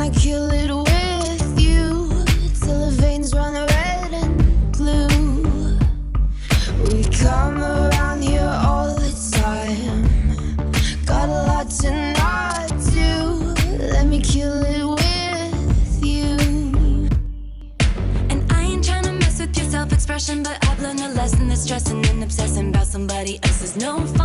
kill it with you till the veins run red and blue. We come around here all the time. Got a lot to not do. Let me kill it with you. And I ain't tryna mess with your self-expression, but I've learned a lesson that stressing and obsessing about somebody else is no fun.